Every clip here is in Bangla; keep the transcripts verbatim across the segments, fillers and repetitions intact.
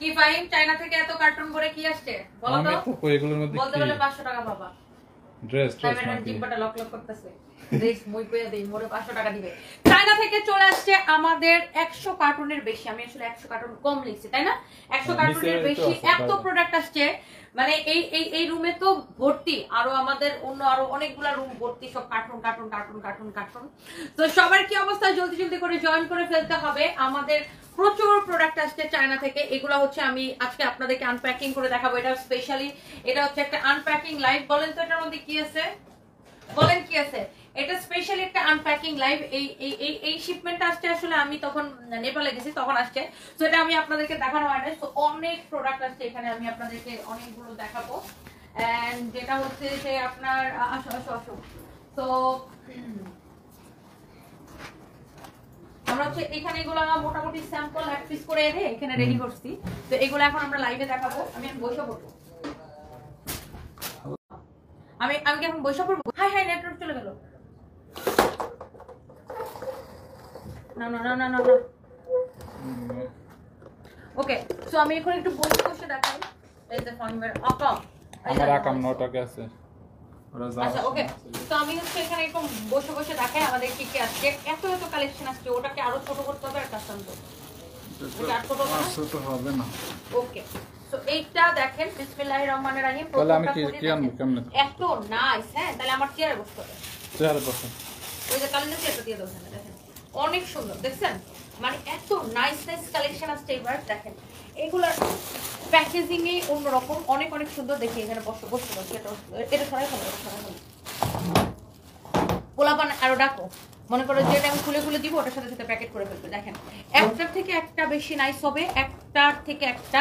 কি ফাইন চায়না থেকে এত কার্টুন ভরে কি আসছে বলো তো? আমি তো এগুলোর মধ্যে বলতে বলে পাঁচশো টাকা পাবা। ড্রেস ড্রেস না জিব্বাটা লক লক করতেছে। ড্রেস মই কইয়া দেই মোরে পাঁচশো টাকা দিবে। চায়না থেকে চলে আসছে আমাদের একশো কার্টুনের বেশি। আমি আসলে একশো কার্টুন কম লিখছি তাই না? একশো কার্টুনের বেশি এত প্রোডাক্ট আসছে। মানে এই এই এই রুমে তো ভর্তি, আরো আমাদের অন্য আরো অনেকগুলা রুম ভর্তি সব cartoon cartoon cartoon cartoon cartoon. তো সবার কি অবস্থা, জলদি জলদি করে জয়েন করে ফেলতে হবে। আমাদের প্রচুর প্রোডাক্ট আসছে চায়না থেকে। এগুলো হচ্ছে আমি আজকে আপনাদেরকে আনপ্যাকিং করে দেখাবো। এটা স্পেশালি এটা হচ্ছে একটা আনপ্যাকিং লাইভ। বলেন তো এটার মধ্যে কি আছে, বলেন কি আছে? এটা স্পেশালি একটা আনপ্যাকিং লাইভ। এই এই এই এই শিপমেন্টটা আসছে আসলে আমি তখন নেপালে গেছি তখন আসছে। তো এটা আমি আপনাদেরকে দেখানো হয় না। তো অনেক প্রোডাক্ট আসছে এখানে, আমি আপনাদেরকে অনেকগুলো দেখাবো। এন্ড যেটা হচ্ছে যে আপনার আসো আসো আসো তো আমরা হচ্ছে এখানে এগুলো মোটামুটি স্যাম্পল এক পিস করে এনে এখানে রেডি করছি। তো এগুলো এখন আমরা লাইভে দেখাবো। আমি বসে পড়বো, আমি আমি কি এখন বসে পড়বো? হাই হাই নেটওয়ার্ক চলে গেল। না না না না না ওকে। সো আমি এখন একটু বসে বসে দেখাই। এই যে ফোনের আপা আমার আকাম নটাকে আছে ওরা যা। আচ্ছা ওকে। তো আমি হচ্ছে এখানে একটু বসে বসে দেখাই আমাদের কি কি আসছে। এত এত কালেকশন আসছে, ওটাকে আরো ছোট করতে হবে আর কাস্টম তো ওটা ছোট হবে ছোট হবে না। ওকে তো এইটা দেখেন বিসমিল্লাহির রহমানির রহিম। তাহলে আমি কি কি আনবো কেমনে? এত নাইস। হ্যাঁ তাহলে আমার চেয়ারে বসতে হবে। চেয়ারে বসুন। ওই যে কালেন্ডার চেয়ারটা দিয়ে দাও। দেখেন অনেক সুন্দর, দেখছেন? মানে এত নাইস নাইস কালেকশন আসছে এবার। দেখেন এগুলার প্যাকেজিং এ অন্যরকম, অনেক অনেক সুন্দর। দেখি এখানে বসে বসে বসে এটা এটা সরাই ফেলো, সরাই ফেলো। পোলাপান আরো ডাকো, মনে করো যেটা আমি খুলে খুলে দিব ওটার সাথে সাথে প্যাকেট করে ফেলবে। দেখেন একটার থেকে একটা বেশি নাইস হবে, একটার থেকে একটা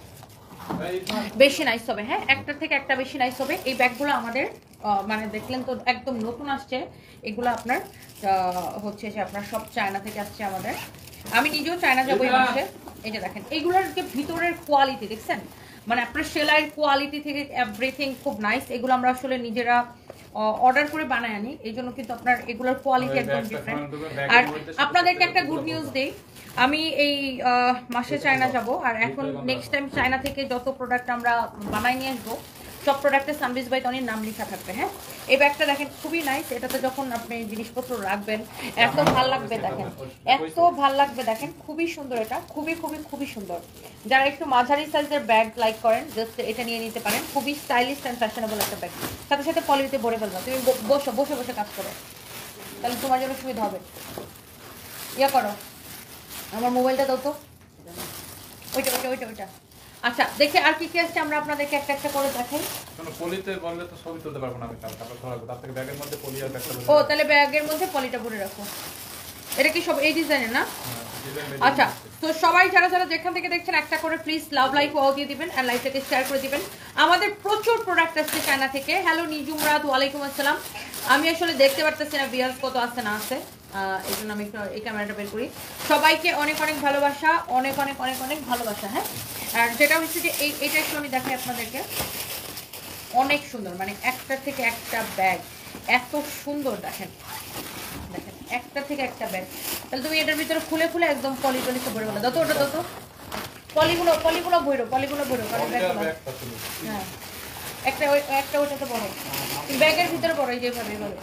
বেশি নাইস হবে। হ্যাঁ একটার থেকে একটা বেশি নাইস হবে। এই ব্যাগগুলো আমাদের মানে দেখলেন তো একদম নতুন আসছে। এগুলো আপনার হচ্ছে যে আপনার সব চায়না থেকে আসছে আমাদের। আমি নিজেও চায়না যাবো এই মাসে। এই যে দেখেন এইগুলোর যে ভিতরের কোয়ালিটি দেখছেন, মানে আপনার সেলাইয়ের কোয়ালিটি থেকে এভরিথিং খুব নাইস। এগুলো আমরা আসলে নিজেরা অর্ডার করে বানায় আনি, এই জন্য কিন্তু আপনার এগুলোর কোয়ালিটি একদম ডিফারেন্ট। আর আপনাদেরকে একটা গুড নিউজ দেই, আমি এই মাসে চায়না যাব। আর এখন নেক্সট টাইম চায়না থেকে যত প্রোডাক্ট আমরা বানাই নিয়ে আসবো সব প্রোডাক্টে সানবিজ বাই তনির নাম লেখা থাকবে। হ্যাঁ এই ব্যাগটা দেখেন খুবই নাইস। এটাতে যখন আপনি জিনিসপত্র রাখবেন এত ভাল লাগবে, দেখেন এত ভাল লাগবে। দেখেন খুবই সুন্দর, এটা খুবই খুবই খুবই সুন্দর। যারা একটু মাঝারি সাইজের ব্যাগ লাইক করেন জাস্ট এটা নিয়ে নিতে পারেন। খুবই স্টাইলিশ অ্যান্ড ফ্যাশনেবল একটা ব্যাগ। সাথে সাথে পলিতে ভরে ফেলবা, তুমি বসো বসে বসে কাজ করো, তাহলে তোমার জন্য সুবিধা হবে। ইয়া করো, আমার মোবাইলটা দাও তো, ওইটা ওইটা ওইটা ওইটা। আচ্ছা দেখে আর কি কি আসছে আমরা আপনাদেরকে একটা একটা করে দেখাই। কোন পলিতে বললে তো ছবি তুলতে পারবো না আমি, তারপর ধরাবো। তার থেকে ব্যাগের মধ্যে পলি আর ব্যাগটা ও তাহলে ব্যাগের মধ্যে পলিটা ভরে রাখো। এটা কি সব এই ডিজাইনের না? আচ্ছা তো সবাই যারা যারা যেখান থেকে দেখছেন একটা করে প্লিজ লাভ লাইক ওয়াও দিয়ে দিবেন আর লাইভটাকে শেয়ার করে দিবেন। আমাদের প্রচুর প্রোডাক্ট আসছে চায়না থেকে। হ্যালো নিজুম রাত, ওয়ালাইকুম আসসালাম। আমি আসলে দেখতে পারতেছি না বিয়ার্স কত আছে না আছে, এই জন্য আমি একটু এই ক্যামেরাটা বের করি। সবাইকে অনেক অনেক ভালোবাসা, অনেক অনেক অনেক অনেক ভালোবাসা। হ্যাঁ আর যেটা হচ্ছে যে এই এটা একটু আমি দেখাই আপনাদেরকে, অনেক সুন্দর। মানে একটা থেকে একটা ব্যাগ এত সুন্দর। দেখেন দেখেন একটা থেকে একটা ব্যাগ। তাহলে তুমি এটার ভিতরে খুলে খুলে একদম পলি টলিতে ভরে বলো। দত ওটা দত পলিগুলো পলিগুলো ভরো, পলিগুলো ভরো। হ্যাঁ একটা একটা ওটাতে বড়, ব্যাগের ভিতরে বড় এই যেভাবে এইভাবে।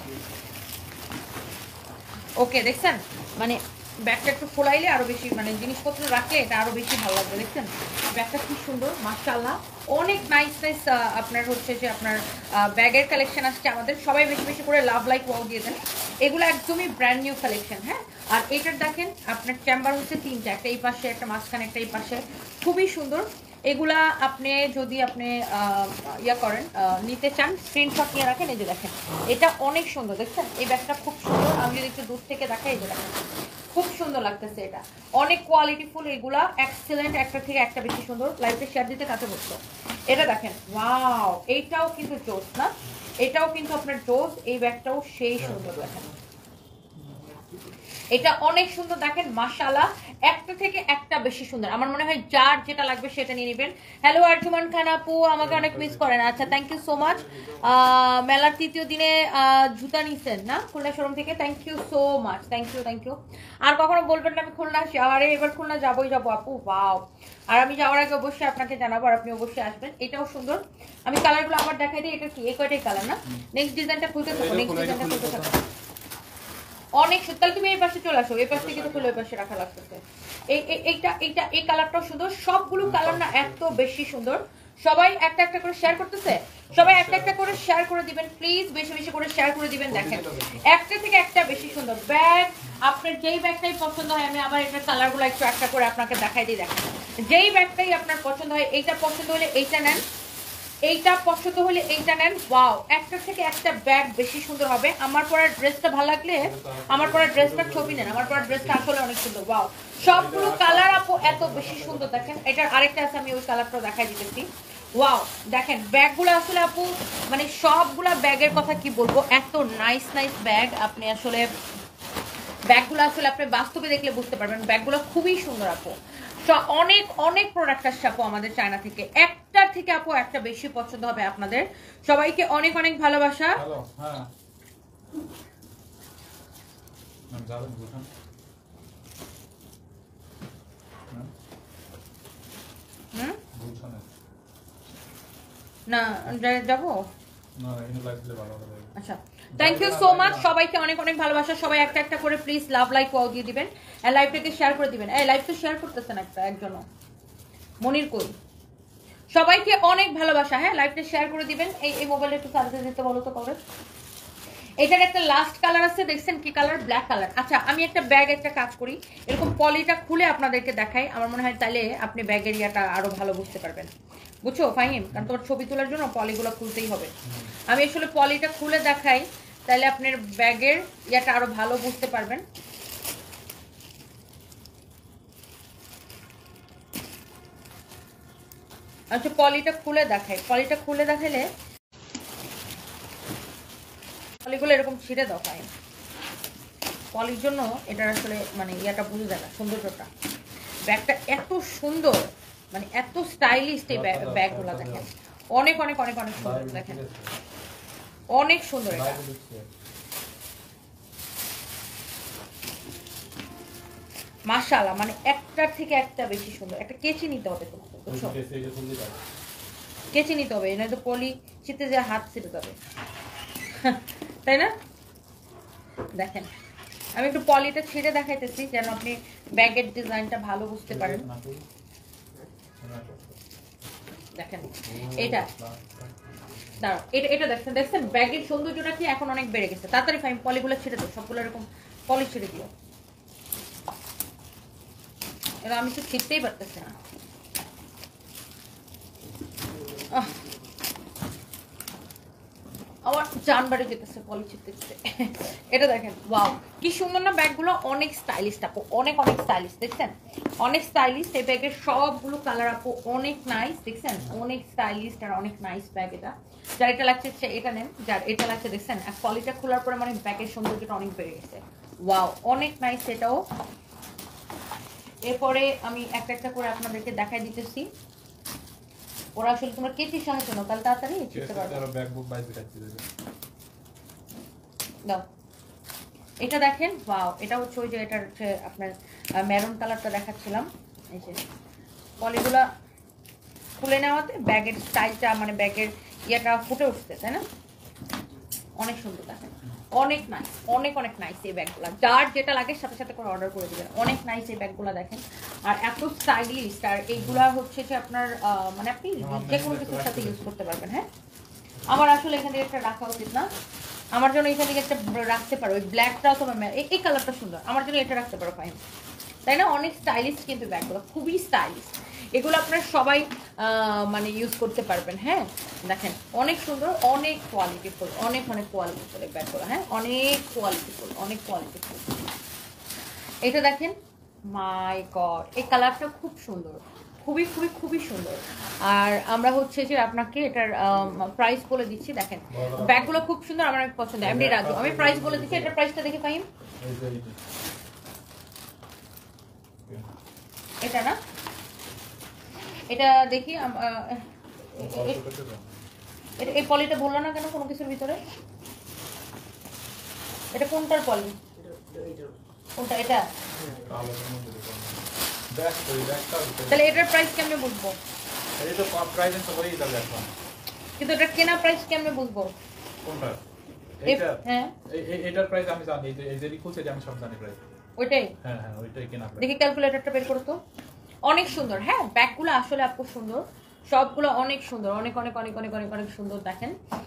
ওকে দেখছেন মানে ব্যাগটা একটু খোলাইলে আরো বেশি মানে জিনিসপত্র রাখলে এটা আরো বেশি ভালো লাগবে। দেখছেন ব্যাগটা খুব সুন্দর মাশাআল্লাহ, অনেক নাইস নাইস আপনার হচ্ছে যে আপনার ব্যাগের কালেকশন আসছে আমাদের। সবাই বেশি বেশি করে লাভ লাইক ওয়াও দিয়ে দেন, এগুলো একদমই ব্র্যান্ড নিউ কালেকশন। হ্যাঁ আর এটার দেখেন আপনার চেম্বার হচ্ছে তিনটা, একটা এই পাশে একটা মাঝখানে একটা এই পাশে, খুবই সুন্দর। এগুলা আপনি যদি আপনি ইয়া করেন নিতে চান স্ক্রিনশট নিয়ে রাখেন। এই যে দেখেন এটা অনেক সুন্দর, দেখছেন এই ব্যাগটা খুব সুন্দর। আমি যদি একটু দূর থেকে দেখাই, এই যে দেখেন খুব সুন্দর লাগতেছে, এটা অনেক কোয়ালিটিফুল। এগুলা এক্সেলেন্ট, একটা থেকে একটা বেশি সুন্দর। লাইভে শেয়ার দিতে কাছে বসতো। এটা দেখেন ওয়াও, এইটাও কিন্তু জোস না, এটাও কিন্তু আপনার জোস। এই ব্যাগটাও সেই সুন্দর। দেখেন এটা অনেক সুন্দর দেখেন মাশাআল্লাহ, একটা থেকে একটা বেশি সুন্দর। আমার মনে হয় যার যেটা লাগবে সেটা নিয়ে নেবেন। হ্যালো আরজুমান খান আপু, আমাকে অনেক মিস করেন। আচ্ছা থ্যাংক ইউ সো মাচ। মেলার তৃতীয় দিনে জুতা নিছেন না খুলনা শোরুম থেকে, thank you so much, thank you thank you. আর কখনো বলবেন না আমি খুলনা আসি, আরে এবার খুলনা যাবোই যাবো আপু, ওয়াও। আর আমি যাওয়ার আগে অবশ্যই আপনাকে জানাবো, আর আপনি অবশ্যই আসবেন। এটাও সুন্দর, আমি কালারগুলো আবার দেখাই দিই। এটা কি এই কয়টাই কালার না? নেক্সট ডিজাইনটা খুলতে থাকো, নেক্সট ডিজাইনটা খুলতে থাকো। অনেক সুন্দর, তাহলে তুমি এই পাশে চলে আসো, এই পাশ থেকে তো খুলে ওই পাশে রাখা লাগতেছে। এই এইটা এইটা এই কালারটাও সুন্দর, সবগুলো কালার না এত বেশি সুন্দর। সবাই একটা একটা করে শেয়ার করতেছে, সবাই একটা একটা করে শেয়ার করে দিবেন প্লিজ, বেশি বেশি করে শেয়ার করে দিবেন। দেখেন একটা থেকে একটা বেশি সুন্দর ব্যাগ, আপনার যেই ব্যাগটাই পছন্দ হয়, আমি আবার এটার কালারগুলো একটু একটা করে আপনাকে দেখাই দিই। দেখেন যেই ব্যাগটাই আপনার পছন্দ হয়, এইটা পছন্দ হলে এইটা নেন, এইটা পছন্দ হলে এইটা নেন। ওয়াও, একটা থেকে একটা ব্যাগ বেশি সুন্দর হবে। আমার পরা ড্রেসটা ভালো লাগলে আমার পরা ড্রেসটার ছবি নেন, আমার পরা ড্রেসটা আসলে অনেক সুন্দর। ওয়াও, সবগুলো কালার আপু এত বেশি সুন্দর। দেখেন এটার আরেকটা আছে, আমি ওই কালারটা দেখাই দিতেছি। ওয়াও দেখেন ব্যাগগুলো আসলে আপু মানে সবগুলা ব্যাগের কথা কি বলবো, এত নাইস নাইস ব্যাগ। আপনি আসলে ব্যাগগুলো আসলে আপনি বাস্তবে দেখলে বুঝতে পারবেন, ব্যাগগুলো খুবই সুন্দর আপু। অনেক অনেক প্রোডাক্ট আসছে আপু আমাদের চায়না থেকে, একটার থেকে আপু একটা বেশি পছন্দ হবে আপনাদের। সবাইকে অনেক অনেক ভালোবাসা। না যাবো, আচ্ছা থ্যাংক ইউ সো মাচ। সবাইকে অনেক অনেক ভালোবাসা। সবাই একটা একটা করে প্লিজ লাভ লাইক ওয়াও দিয়ে দিবেন, আর লাইভটাকে শেয়ার করে দিবেন। এই লাইভ তো শেয়ার করতেছেন একটা একজনও, মনির কই? সবাইকে অনেক ভালোবাসা। হ্যাঁ লাইভটা শেয়ার করে দিবেন। এই এই মোবাইলটা একটু চার্জে দিতে বলো তো করে। এটার একটা লাস্ট কালার আছে, দেখছেন কি কালার? Black colour. আচ্ছা আমি একটা ব্যাগ একটা কাজ করি, এরকম পলিটা খুলে আপনাদেরকে দেখাই, আমার মনে হয় তাহলে আপনি ব্যাগের ইয়াটা আরো ভালো বুঝতে পারবেন। বুঝছো ফাহিম? কারণ তোমার ছবি তোলার জন্য পলিগুলো খুলতেই হবে। আমি আসলে পলিটা খুলে দেখাই, তাহলে আপনার ব্যাগের ইয়াটা আরো ভালো বুঝতে পারবেন। আচ্ছা পলিটা খুলে দেখাই, পলিটা খুলে দেখাইলে পলিগুলো এরকম ছিঁড়ে দাও পাই, পলির জন্য এটার আসলে মানে ইয়াটা বুঝে যায় না সৌন্দর্যটা। ব্যাগটা এত সুন্দর, মানে এত স্টাইলিশ এই ব্যাগগুলো দেখেন, অনেক অনেক অনেক অনেক সুন্দর। দেখেন অনেক সুন্দর এটা, মাশাআল্লাহ। মানে একটার থেকে একটা বেশি সুন্দর। একটা কেচি নিতে হবে তো, বুঝছো? কেচি নিতে হবে, নয়তো পলি চিতে যে হাত ছিঁড়ে যাবে, তাই না? দেখেন আমি একটু পলিটা ছিঁড়ে দেখাইতেছি যেন আপনি ব্যাগের ডিজাইনটা ভালো বুঝতে পারেন। দেখেন এটা দাঁড়াও, এটা এটা দেখছেন দেখছেন ব্যাগের সৌন্দর্যটা কি এখন অনেক বেড়ে গেছে। তাড়াতাড়ি ফাইন পলিগুলো ছিঁড়ে দাও, সবগুলো এরকম পলি ছিঁড়ে দিও। এবার আমি তো ছিঁড়তেই পারতেছি না। আমার জান বাড়ি যেতেছে পলি ছিঁড়তে ছিঁড়তে। এটা দেখেন ওয়াও কি সুন্দর না ব্যাগগুলো, অনেক স্টাইলিশ আপু, অনেক অনেক স্টাইলিশ। দেখছেন অনেক স্টাইলিশ এই ব্যাগের সবগুলো কালার আপু অনেক নাইস। দেখছেন অনেক স্টাইলিশ আর অনেক নাইস ব্যাগ। এটা যার এটা লাগছে এটা নেন, যার এটা লাগছে দেখছেন আর পলিটা খোলার পরে মানে ব্যাগের সৌন্দর্যটা অনেক বেড়ে গেছে। ওয়াও অনেক নাইস এটাও। এরপরে আমি একটা একটা করে আপনাদেরকে দেখাই দিতেছি। ওরা আসলে তোমরা কেচির সাহায্য নাও, তাহলে তাড়াতাড়ি ছিঁড়তে পারবে। দাও এটা দেখেন ওয়াও, এটা হচ্ছে ওই যে এটা হচ্ছে আপনার মেরুন কালারটা দেখাচ্ছিলাম। এই যে পলিগুলা খুলে নেওয়াতে ব্যাগের স্টাইলটা মানে ব্যাগের ইয়েটা ফুটে উঠছে, তাই না? অনেক সুন্দর দেখেন, অনেক নাইস, অনেক অনেক নাইস এই ব্যাগগুলো। যার যেটা লাগে সাথে সাথে করে অর্ডার করে দিবেন। অনেক নাইস এই ব্যাগগুলো দেখেন, আর এত স্টাইলিশ। আর এইগুলা হচ্ছে যে আপনার মানে আপনি যে কোনো কিছুর সাথে ইউজ করতে পারবেন। হ্যাঁ আমার আসলে এখানে একটা রাখা উচিত না, আমার জন্য এখান থেকে একটা রাখতে পারো। ওই ব্ল্যাকটাও তোমার এই কালারটা সুন্দর, আমার জন্য এটা রাখতে পারো ফাইন, তাই না? অনেক স্টাইলিশ কিন্তু ব্যাগগুলো, খুবই স্টাইলিশ। এগুলো আপনারা সবাই মানে ইউজ করতে পারবেন। হ্যাঁ দেখেন অনেক সুন্দর, অনেক কোয়ালিটিফুল, অনেক অনেক কোয়ালিটিফুল এই ব্যাগগুলো। হ্যাঁ অনেক কোয়ালিটিফুল, অনেক কোয়ালিটিফুল। এটা দেখেন মাই গড, এই কালারটা খুব সুন্দর, খুবই খুবই খুবই সুন্দর। আর আমরা হচ্ছে যে আপনাকে এটার প্রাইস বলে দিচ্ছি। দেখেন ব্যাগগুলো খুব সুন্দর, আমার অনেক পছন্দ। এমনি রাজু আমি প্রাইস বলে দিচ্ছি, এটার প্রাইসটা দেখে পাইম এটা না, এটা দেখি এই পলিটা বললো না কেন কোনো কিছুর ভিতরে? এটা কোনটার পলি? কোনটা? এটা? তাহলে এটার প্রাইস কেমনে বুঝবো? কিন্তু এটা কেনা প্রাইস কেমনে বুঝবো? কোনটা? এটা হ্যাঁ এটার প্রাইস আমি জানি, এই যে লিখুছে যে আমি সব জানি প্রাইস। ওইটাই? হ্যাঁ হ্যাঁ ওইটাই কেনা প্রাইস। দেখি ক্যালকুলেটরটা বের করো তো। অনেক সুন্দর, হ্যাঁ ব্যাগগুলো আসলে আপু সুন্দর, সবগুলো অনেক সুন্দর, অনেক অনেক অনেক অনেক অনেক অনেক সুন্দর। দেখেন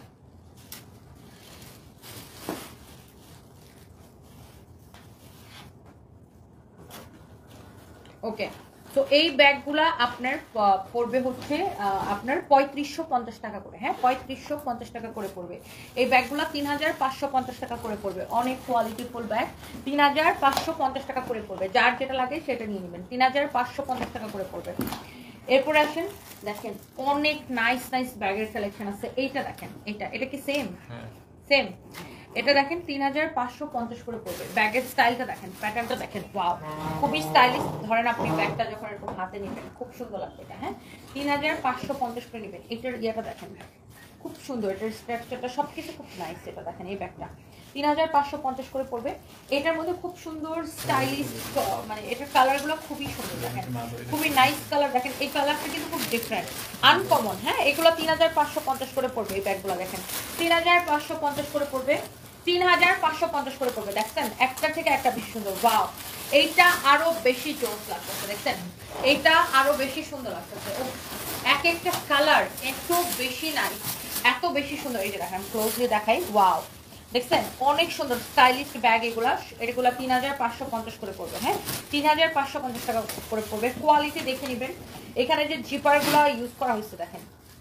ওকে, তো এই ব্যাগগুলা আপনার পড়বে হচ্ছে আপনার পঁয়ত্রিশশো পঞ্চাশ টাকা করে। হ্যাঁ পঁয়ত্রিশশো পঞ্চাশ টাকা করে পড়বে এই ব্যাগগুলা। তিন হাজার পাঁচশো পঞ্চাশ টাকা করে পড়বে, অনেক কোয়ালিটিফুল ব্যাগ। তিন হাজার পাঁচশো পঞ্চাশ টাকা করে পড়বে, যার যেটা লাগে সেটা নিয়ে নেবেন। তিন হাজার পাঁচশো পঞ্চাশ টাকা করে পড়বে। এরপরে আসেন, দেখেন অনেক নাইস নাইস ব্যাগের কালেকশন আছে। এইটা দেখেন, এটা এটা কি সেম? সেম। এটা দেখেন তিন হাজার পাঁচশো পঞ্চাশ করে পড়বে। ব্যাগের স্টাইলটা দেখেন, প্যাটার্নটা দেখেন, ওয়াও খুবই স্টাইলিশ। ধরেন আপনি ব্যাগটা যখন এরকম হাতে নেবেন খুব সুন্দর লাগবে এটা। হ্যাঁ তিন হাজার পাঁচশো পঞ্চাশ করে নেবেন। এটার ইয়েটা দেখেন খুব সুন্দর, এটার স্ট্রাকচারটা সবকিছু খুব নাইস। এটা দেখেন এই ব্যাগটা তিন হাজার পাঁচশো পঞ্চাশ করে পড়বে। এটার মধ্যে খুব সুন্দর স্টাইলিশ, মানে এটার কালারগুলো খুবই সুন্দর দেখেন, খুবই নাইস কালার। দেখেন এই কালারটা কিন্তু খুব ডিফারেন্ট, আনকমন। হ্যাঁ এগুলো তিন হাজার পাঁচশো পঞ্চাশ করে পড়বে। এই ব্যাগগুলো দেখেন তিন হাজার পাঁচশো পঞ্চাশ করে পড়বে, তিন হাজার পাঁচশো পঞ্চাশ করে পড়বে। দেখছেন একটা থেকে একটা বেশি সুন্দর। ওয়াও এইটা আরো বেশি জোস লাগতেছে, দেখছেন এইটা আরো বেশি সুন্দর লাগতেছে। এক একটা কালার এত বেশি নাইস, এত বেশি সুন্দর। এই যে দেখেন ক্লোজলি দেখাই, ওয়াও দেখছেন অনেক সুন্দর স্টাইলিশ ব্যাগ এগুলা। এগুলা তিন হাজার পাঁচশো পঞ্চাশ করে পড়বে। হ্যাঁ তিন হাজার পাঁচশো পঞ্চাশ টাকা করে পড়বে। কোয়ালিটি দেখে নেবেন। এখানে যে জিপারগুলো ইউজ করা হয়েছে দেখেন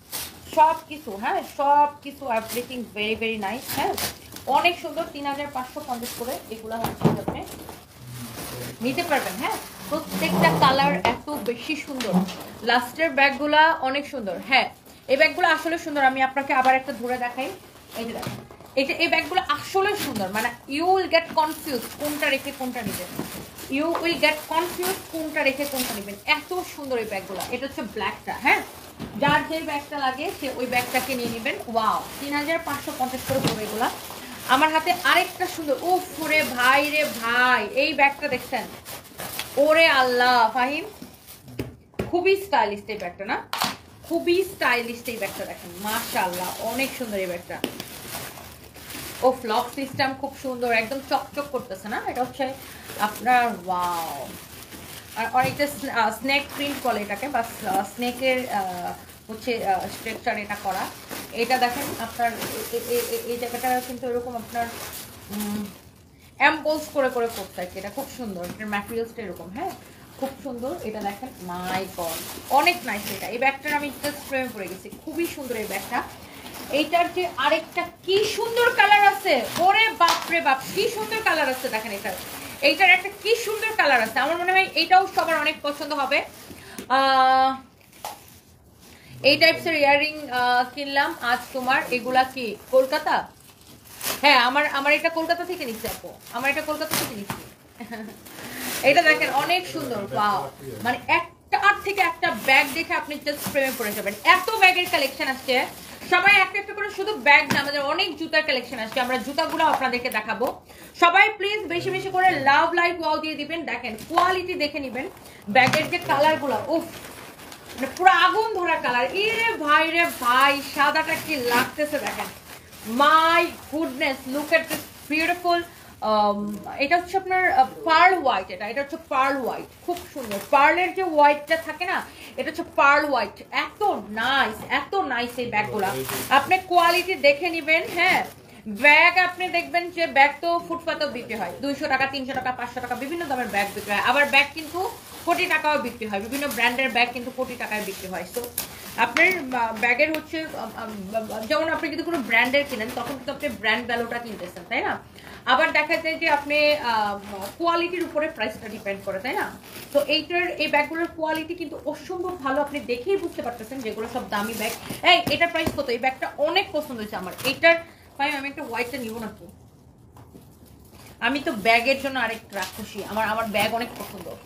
সব কিছু, হ্যাঁ সব কিছু এভরিথিং ভেরি ভেরি নাইস। হ্যাঁ অনেক সুন্দর। তিন হাজার পাঁচশো পঞ্চাশ করে এগুলা হচ্ছে আপনি নিতে পারবেন। হ্যাঁ প্রত্যেকটা কালার এত বেশি সুন্দর। লাস্টের ব্যাগগুলা অনেক সুন্দর। হ্যাঁ এই ব্যাগগুলো আসলে সুন্দর। আমি আপনাকে আবার একটা ধরে দেখাই। এই যে দেখেন এটা, এই ব্যাগগুলো আসলে সুন্দর, মানে ইউ উইল গেট কনফিউজ কোনটা রেখে কোনটা নেবেন। ইউ উইল গেট কনফিউজ কোনটা রেখে কোনটা নেবেন। এত সুন্দর এই ব্যাগগুলো। এটা হচ্ছে ব্ল্যাকটা। হ্যাঁ যার যে ব্যাগটা লাগে সে ওই ব্যাগটাকে নিয়ে নেবেন। ওয়াও তিন হাজার পাঁচশো পঞ্চাশ করে পড়বে এগুলা। আমার হাতে আরেকটা সুন্দর, উফ রে ভাই রে ভাই, এই ব্যাগটা দেখছেন? ওরে আল্লাহ ফাহিম, খুবই স্টাইলিশ এই ব্যাগটা না, খুবই স্টাইলিশ এই ব্যাগটা দেখেন মাশাআল্লাহ অনেক সুন্দর এই ব্যাগটা। ও লক সিস্টেম খুব সুন্দর, একদম চকচক করতেছে না? এটা হচ্ছে আপনার ওয়াও। আর অনেকটা স্নেক প্রিন্ট বলে এটাকে, বা স্নেকের হচ্ছে স্ট্রাকচার এটা করা। এটা দেখেন আপনার এই জায়গাটা কিন্তু এরকম আপনার এমবোলস করে করে করতে হয়। এটা খুব সুন্দর, এটার ম্যাটেরিয়ালসটা এরকম। হ্যাঁ খুব সুন্দর। এটা দেখেন মাই গড অনেক নাইস এটা। এই ব্যাগটার আমি জাস্ট প্রেমে পড়ে গেছি, খুবই সুন্দর এই ব্যাগটা। এইটার যে আরেকটা কি সুন্দর কালার আছে, ওরে বাপরে বাপ কি সুন্দর কালার আছে দেখেন এটার। এইটার একটা কি সুন্দর কালার আছে, আমার মনে হয় এইটাও সবার অনেক পছন্দ হবে। এই টাইপসের ইয়াররিং কিনলাম আজ তোমার। এগুলা কি কলকাতা? হ্যাঁ আমার আমার এটা কলকাতা থেকে নিচ্ছি আপু, আমার এটা কলকাতা থেকে নিচ্ছি। এটা দেখেন অনেক সুন্দর। ওয়াও মানে একটার থেকে একটা ব্যাগ দেখে আপনি জাস্ট প্রেমে পড়ে যাবেন। এত ব্যাগের কালেকশন আসছে, সবাই একটা একটা করে, শুধু ব্যাগ না আমাদের অনেক জুতার কালেকশন আসছে। আমরা জুতাগুলো আপনাদেরকে দেখাবো। সবাই প্লিজ বেশি বেশি করে লাভ লাইক ওয়াও দিয়ে দিবেন। দেখেন কোয়ালিটি দেখে নিবেন। ব্যাগের যে কালারগুলো উফ মানে পুরো আগুন ধরা কালার। এ রে ভাই রে ভাই সাদাটা কি লাগতেছে দেখেন, my goodness look at this beautiful. এটা হচ্ছে আপনার পার্ল হোয়াইট। এটা এটা হচ্ছে পার্ল হোয়াইট, খুব সুন্দর। পার্লের যে হোয়াইটটা থাকে না, এটা হচ্ছে পার্ল হোয়াইট। এত নাইস, এত নাইস এই ব্যাগগুলা। আপনি কোয়ালিটি দেখে নিবেন। হ্যাঁ ব্যাগ আপনি দেখবেন যে ব্যাগ তো ফুটপাতেও বিক্রি হয়, দুইশো টাকা তিনশো টাকা পাঁচশো টাকা বিভিন্ন দামের ব্যাগ বিক্রি হয়। আবার ব্যাগ কিন্তু কোটি টাকাও বিক্রি হয়, বিভিন্ন ব্র্যান্ডের ব্যাগ কিন্তু কোটি টাকায় বিক্রি হয়। তো আপনার ব্যাগের হচ্ছে যেমন আপনি যদি কোনো ব্র্যান্ডের কিনেন তখন কিন্তু আপনি ব্র্যান্ড ভ্যালুটা কিনতেছেন, তাই না? আবার দেখা যায় যে আপনি কোয়ালিটির উপরে প্রাইসটা ডিপেন্ড করে, তাই না? তো এইটার এই ব্যাগগুলোর কোয়ালিটি কিন্তু অসম্ভব ভালো, আপনি দেখেই বুঝতে পারতেছেন যেগুলো সব দামি ব্যাগ। এই এটার প্রাইস কত? এই ব্যাগটা অনেক পছন্দ হয়েছে আমার। এইটার ভাই আমি একটা হোয়াইটটা নিব না তো, আমি তো ব্যাগের জন্য আরেক রাক্ষসী। আমার আমার ব্যাগ অনেক পছন্দ।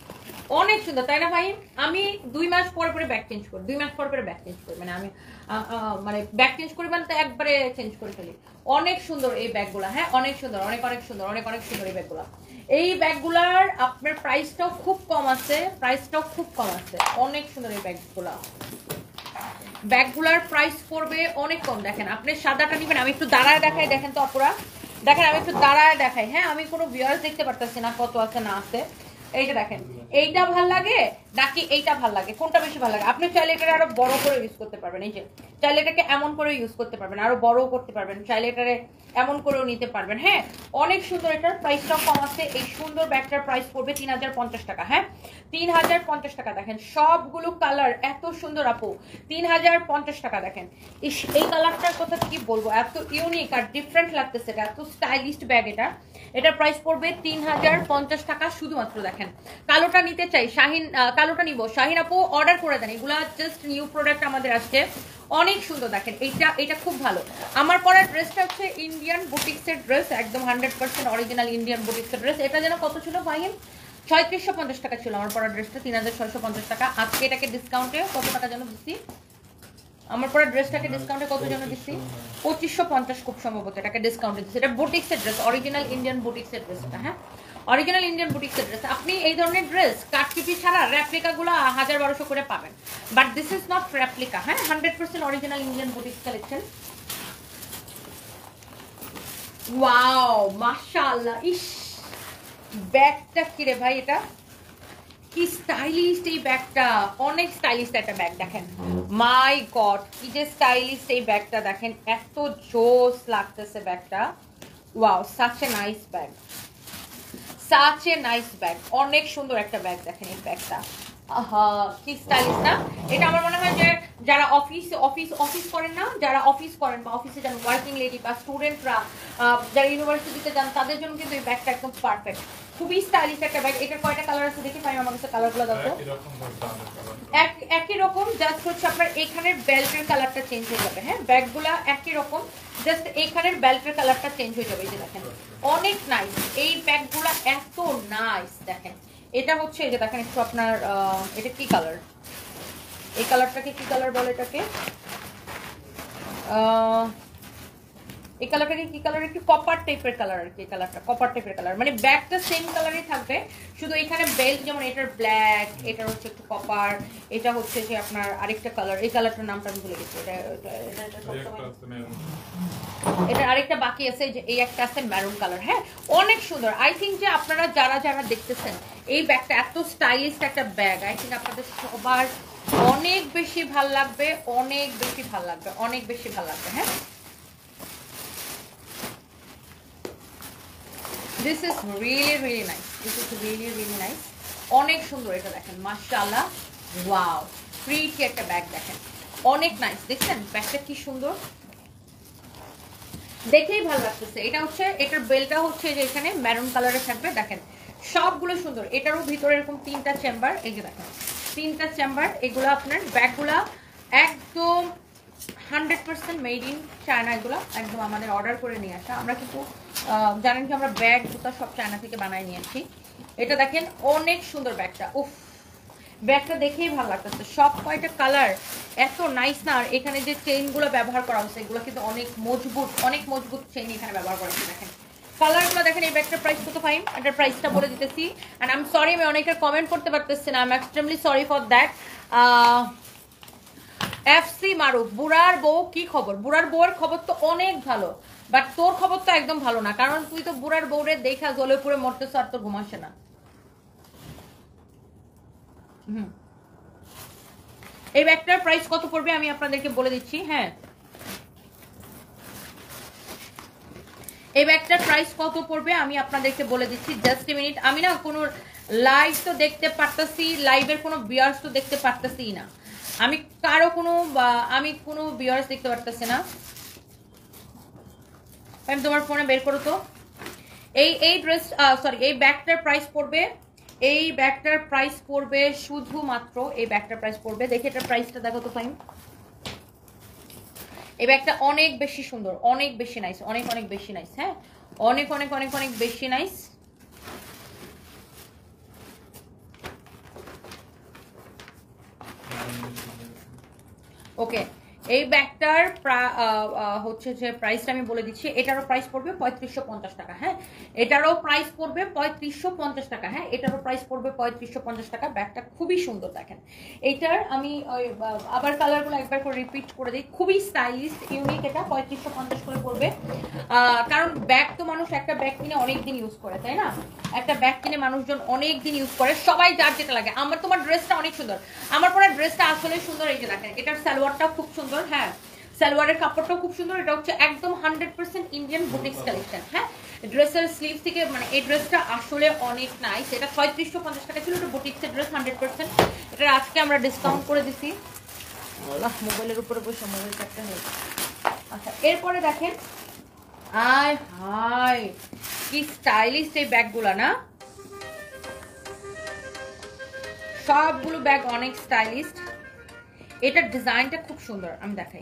অনেক সুন্দর তাই না ভাই? আমি দুই মাস পরে পরে ব্যাগ চেঞ্জ করি, দুই মাস পরে পরে ব্যাগ চেঞ্জ করি, মানে আমি মানে ব্যাগ চেঞ্জ করি মানে তো একবারে চেঞ্জ করে ফেলি। অনেক সুন্দর এই ব্যাগগুলো, হ্যাঁ অনেক সুন্দর, অনেক অনেক সুন্দর, অনেক অনেক সুন্দর এই ব্যাগগুলো। এই ব্যাগগুলার আপনার প্রাইসটাও খুব কম আছে, প্রাইসটাও খুব কম আছে, অনেক সুন্দর এই ব্যাগগুলা। ব্যাগগুলার প্রাইস পড়বে অনেক কম। দেখেন আপনি সাদাটা নিবেন, আমি একটু দাঁড়ায় দেখাই, দেখেন তো অপরা, দেখেন আমি একটু দাঁড়ায় দেখাই, হ্যাঁ আমি কোনো ভিউয়ার্স দেখতে পারতেছি না কত আছে না আছে। এইটা দেখেন, এইটা ভাল লাগে নাকি এইটা ভাল লাগে, কোনটা বেশি ভালো লাগে? আপনি চাইলে এটা আরো বড় করে ইউজ করতে পারবেন, এই যে চাইলে এটাকে এমন করে ইউজ করতে পারবেন, আরো বড়ও করতে পারবেন, চাইলে এটারে এমন করেও নিতে পারবেন। হ্যাঁ অনেক সুন্দর, এটার প্রাইসটাও কম আছে। এই সুন্দর ব্যাগটার প্রাইস পড়বে তিন হাজার পঞ্চাশ টাকা। হ্যাঁ তিন হাজার পঞ্চাশ টাকা। দেখেন সবগুলো কালার এত সুন্দর আপু, তিন হাজার পঞ্চাশ টাকা। দেখেন এই কালারটার কথা কি বলবো, এত ইউনিক আর ডিফারেন্ট লাগতেছে, এটা এত স্টাইলিশ ব্যাগ। এটা এটার প্রাইস পড়বে তিন হাজার পঞ্চাশ টাকা শুধুমাত্র। দেখেন কালোটা নিতে চাই, শাহিন কালোটা নিব, শাহিন আপু অর্ডার করে দেন, এগুলা জাস্ট নিউ প্রোডাক্ট আমাদের আসছে, অনেক সুন্দর। দেখেন এইটা এটা খুব ভালো। আমার পরা ড্রেসটা হচ্ছে ইন্ডিয়ান বুটিক্সের ড্রেস, একদম হান্ড্রেড পার্সেন্ট অরিজিনাল ইন্ডিয়ান বুটিক্সের ড্রেস। এটা যেন কত ছিল ফাহিম? ছয়ত্রিশশো পঞ্চাশ টাকা ছিল আমার পরা ড্রেসটা, তিন হাজার ছয়শো পঞ্চাশ টাকা। আজকে এটাকে ডিসকাউন্টে কত টাকা যেন দিচ্ছি, আমার পরা ড্রেসটাকে ডিসকাউন্টে কত যেন দিচ্ছি, পঁচিশশো পঞ্চাশ খুব সম্ভবত এটাকে ডিসকাউন্টে দিচ্ছি। এটা বুটিক্সের ড্রেস, অরিজিনাল ইন্ডিয়ান বুটিক্সের ড্রেসটা। হ্যাঁ অরিজিনাল ইন্ডিয়ান বুটিক্সের ড্রেস। আপনি এই ধরনের ড্রেস কাটকিপি ছাড়া রেপ্লিকা গুলো হাজার বারোশো করে পাবেন, but this is not replica. হ্যাঁ hundred percent original Indian boutiques collection. Wow মাশাআল্লাহ, ইস ব্যাগটা কি রে ভাই, এটা কি স্টাইলিশ এই ব্যাগটা, অনেক স্টাইলিশ একটা ব্যাগ। দেখেন মাই গড কি যে স্টাইলিশ এই ব্যাগটা, দেখেন এত জোস লাগতেছে ব্যাগটা। Wow such a nice bag, such a nice bag, অনেক সুন্দর একটা ব্যাগ। দেখেন এই ব্যাগটা আহা কি স্টাইলিশ না। এটা আমার মনে হয় যে যারা অফিস অফিস অফিস করেন না, যারা অফিস করেন বা অফিসে যান ওয়ার্কিং লেডি বা স্টুডেন্টরা যারা ইউনিভার্সিটিতে যান তাদের জন্য কিন্তু এই ব্যাগটা একদম পারফেক্ট, খুবই স্টাইলিশ একটা ব্যাগ। এটার কয়টা কালার আছে দেখি পাই, আমার কাছে কালারগুলো দাও তো। একই রকম, জাস্ট হচ্ছে আপনার এখানের বেল্টের কালারটা চেঞ্জ হয়ে যাবে। হ্যাঁ ব্যাগগুলা একই রকম, জাস্ট এখানের বেল্টের কালারটা চেঞ্জ হয়ে যাবে। এই যে দেখেন অনেক নাইস এই ব্যাগগুলা, এত নাইস। দেখেন এটা হচ্ছে এই যে দেখেন একটু আপনার এটা কি কালার, এই কালারটাকে কি কালার বলে এটাকে, এই কালারটাকে কি কালার, একটু কপার টাইপের কালার আর কি, এই কালারটা কপার টাইপের কালার, মানে ব্যাগটা সেম কালারই থাকবে, শুধু এখানে বেল্ট যেমন এটার ব্ল্যাক, এটার হচ্ছে একটু কপার, এটা হচ্ছে যে আপনার আরেকটা কালার, এই কালারটার নামটা আমি ভুলে গেছি, এটা এটা আরেকটা বাকি আছে, যে এই একটা আছে ম্যারুন কালার। হ্যাঁ অনেক সুন্দর। আই থিঙ্ক যে আপনারা যারা যারা দেখতেছেন এই ব্যাগটা এত স্টাইলিশ একটা ব্যাগ, আই থিঙ্ক আপনাদের সবার অনেক বেশি ভাল লাগবে, অনেক বেশি ভাল লাগবে, অনেক বেশি ভাল লাগবে। হ্যাঁ this is really really nice, this is really really nice, অনেক সুন্দর এটা। দেখেন মাশাআল্লাহ, ওয়াও প্রিটি একটা ব্যাগ। দেখেন অনেক নাইস, দেখছেন ব্যাগটা কি সুন্দর, দেখেই ভালো লাগতেছে। এটা হচ্ছে এটার বেলটা হচ্ছে যে এখানে ম্যারুন কালারে থাকবে। দেখেন সবগুলো সুন্দর, এটারও ভিতরে এরকম তিনটা চেম্বার, এই যে দেখেন তিনটা চেম্বার। এগুলো আপনার ব্যাগগুলা একদম hundred percent made in China, এগুলো একদম আমাদের অর্ডার করে নিয়ে আসা। আমরা কিন্তু জানেন কি আমরা ব্যাগ জুতা সব চায়না থেকে বানাই নিয়ে আসি। এটা দেখেন অনেক সুন্দর ব্যাগটা, উফ ব্যাগটা দেখেই ভালো লাগতেছে, সব কয়টা কালার এত নাইস না। আর এখানে যে চেইনগুলো ব্যবহার করা হচ্ছে এগুলো কিন্তু অনেক মজবুত, অনেক মজবুত চেইন এখানে ব্যবহার করা হচ্ছে। দেখেন কালারগুলো দেখেন। এই ব্যাগটার প্রাইস কত ফাইন, এটার প্রাইসটা বলে দিতেছি। অ্যান্ড আই এম সরি আমি অনেকের কমেন্ট করতে পারতেছি না, I am extremely sorry for that. FC Maruf, বুড়ার বউ কি খবর? বুড়ার বউয়ের খবর তো অনেক ভালো, বাট তোর খবর তো একদম ভালো না, কারণ তুই তো বুড়ার বউরে দেখা জলে পুরে মরতেছ আর তোর ঘুমাসে না। হুম এই ব্যাগটার প্রাইস কত পড়বে আমি আপনাদেরকে বলে দিচ্ছি। হ্যাঁ এই ব্যাগটার প্রাইস কত পড়বে আমি আপনাদেরকে বলে দিচ্ছি, জাস্ট এ মিনিট। আমি না কোনো লাইভ তো দেখতে পারতেছি, লাইভের কোনো ভিউয়ার্স তো দেখতে পারতেছি না, আমি কারো কোনো আমি কোনো ভিউয়ার্স দেখতে পারতেছি না। আমি তোমার ফোনে বের করো তো। এই এই ড্রেস সরি এই ব্যাগটার প্রাইস পড়বে, এই ব্যাগটার প্রাইস পড়বে শুধুমাত্র, এই ব্যাগটার প্রাইস পড়বে, দেখি এটার প্রাইসটা দেখো তো ফাইন। এই ব্যাগটা অনেক বেশি সুন্দর, অনেক বেশি নাইস, অনেক অনেক বেশি নাইস। হ্যাঁ অনেক অনেক অনেক অনেক বেশি নাইস। ওকে, এই ব্যাগটার হচ্ছে যে প্রাইসটা আমি বলে দিচ্ছি। এটারও প্রাইস পড়বে পঁয়ত্রিশশো পঞ্চাশ টাকা। হ্যাঁ, এটারও প্রাইস পড়বে পঁয়ত্রিশশো পঞ্চাশ টাকা। হ্যাঁ, এটারও প্রাইস পড়বে পঁয়ত্রিশশো পঞ্চাশ টাকা। ব্যাগটা খুবই সুন্দর দেখেন। এইটার আমি আবার কালারগুলো একবার করে রিপিট করে দিই। খুবই স্টাইলিশ, ইউনিক। এটা পঁয়ত্রিশশো পঞ্চাশ করে পড়বে, কারণ ব্যাগ তো মানুষ একটা ব্যাগ কিনে অনেক দিন ইউজ করে, তাই না? একটা ব্যাগ কিনে মানুষজন অনেক দিন ইউজ করে, সবাই যার যেটা লাগে। আমার তোমার ড্রেসটা অনেক সুন্দর, আমার পরে ড্রেসটা আসলে সুন্দর। এই যে দেখেন, এটার সালোয়ারটাও খুব সুন্দর। হ্যাঁ, সালোয়ারের কাপড়টাও খুব সুন্দর। এটা হচ্ছে একদম hundred percent Indian boutiques collection. হ্যাঁ, ড্রেসের স্লিভ থেকে মানে এই ড্রেসটা আসলে অনেক নাইস। এটা ছয়ত্রিশশো পঞ্চাশ টাকা ছিল, এটা বুটিক্সের ড্রেস হান্ড্রেড পার্সেন্ট। এটা আজকে আমরা ডিসকাউন্ট করে দিছি। মোবাইলের উপরে বসে মোবাইল একটা হয়ে। আচ্ছা, এরপরে দেখেন, আয় হায় কি স্টাইলিশ এই ব্যাগগুলো না, সবগুলো ব্যাগ অনেক স্টাইলিশ। এটার ডিজাইনটা খুব সুন্দর, আমি দেখাই।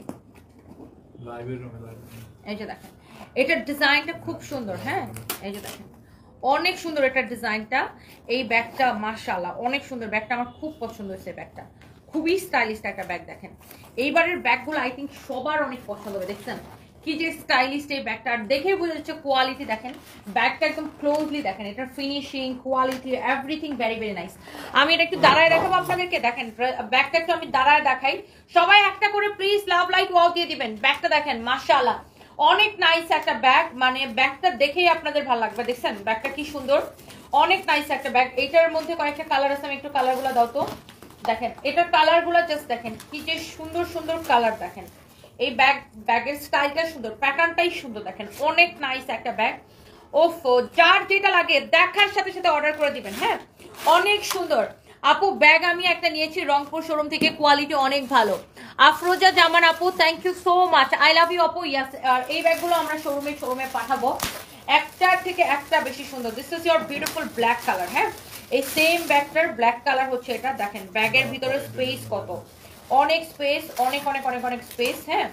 এই যে দেখেন, এটার ডিজাইনটা খুব সুন্দর। হ্যাঁ, এই যে দেখেন, অনেক সুন্দর এটার ডিজাইনটা। এই ব্যাগটা মাশাআল্লাহ অনেক সুন্দর। ব্যাগটা আমার খুব পছন্দ হয়েছে। ব্যাগটা খুবই স্টাইলিশ একটা ব্যাগ। দেখেন, এইবারের ব্যাগগুলো আই থিঙ্ক সবার অনেক পছন্দ হবে। দেখছেন কি যে স্টাইলিশ এই ব্যাগটা, আর দেখেই বোঝা যাচ্ছে কোয়ালিটি। দেখেন ব্যাগটা একদম ক্লোজলি দেখেন, এটার finishing, quality, everything very very nice. আমি এটা একটু দাঁড়ায় দেখাবো আপনাদেরকে। দেখেন ব্যাগটা একটু আমি দাঁড়ায় দেখাই। সবাই একটা করে প্লিজ লাভ লাইট ওয়াও দিয়ে দিবেন। ব্যাগটা দেখেন মাশাআল্লাহ অনেক নাইস একটা ব্যাগ, মানে ব্যাগটা দেখেই আপনাদের ভালো লাগবে। দেখছেন ব্যাগটা কি সুন্দর, অনেক নাইস একটা ব্যাগ। এইটার মধ্যে কয়েকটা কালার আছে, আমি একটু কালারগুলো দাও তো। দেখেন এটার কালারগুলো জাস্ট দেখেন কি যে সুন্দর সুন্দর কালার। দেখেন এই ব্যাগ, ব্যাগের স্টাইলটা সুন্দর, প্যাটার্নটাই সুন্দর। দেখেন অনেক নাইস একটা ব্যাগ। ওফো, যার যেটা লাগে দেখার সাথে সাথে অর্ডার করে দিবেন। হ্যাঁ, অনেক সুন্দর। আপু ব্যাগ আমি একটা নিয়েছি রংপুর শোরুম থেকে, কোয়ালিটি অনেক ভালো। আফরোজা জামান আপু, thank you so much, I love you আপু। ইয়াস, আর এই ব্যাগগুলো আমরা শোরুমে শোরুমে পাঠাবো, একটার থেকে একটা বেশি সুন্দর। This is your beautiful black colour. হ্যাঁ, এই সেম ব্যাগটার ব্ল্যাক কালার হচ্ছে এটা। দেখেন ব্যাগের ভিতরে স্পেস কত, অনেক স্পেস, অনেক অনেক অনেক অনেক স্পেস। হ্যাঁ,